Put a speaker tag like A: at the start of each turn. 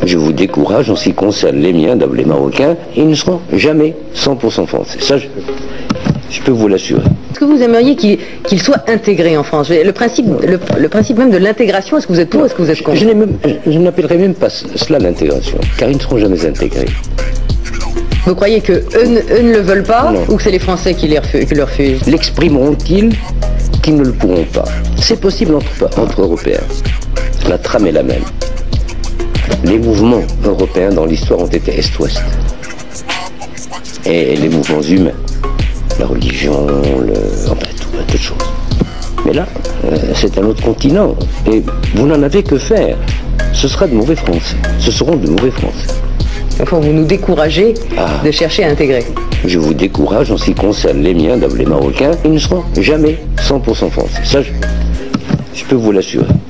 A: Je vous décourage en ce qui concerne les miens, les Marocains, ils ne seront jamais 100% français. Ça, je peux vous l'assurer.
B: Est-ce que vous aimeriez qu'ils soient intégrés en France? Le principe même de l'intégration, est-ce que vous êtes pour ou est-ce que vous êtes contre?
A: Je n'appellerai même pas cela l'intégration, car ils ne seront jamais intégrés.
B: Vous croyez qu'eux ne le veulent pas, non, ou que c'est les Français qui le refusent?
A: L'exprimeront-ils qu'ils ne le pourront pas? C'est possible entre Européens. La trame est la même. Les mouvements européens dans l'histoire ont été Est-Ouest. Et les mouvements humains, la religion, enfin tout de choses. Mais là, c'est un autre continent. Et vous n'en avez que faire. Ce sera de mauvais Français. Ce seront de mauvais Français.
B: Enfin, vous nous découragez de chercher à intégrer.
A: Je vous décourage en ce qui concerne les miens, les Marocains, ils ne seront jamais 100% français. Ça, je peux vous l'assurer.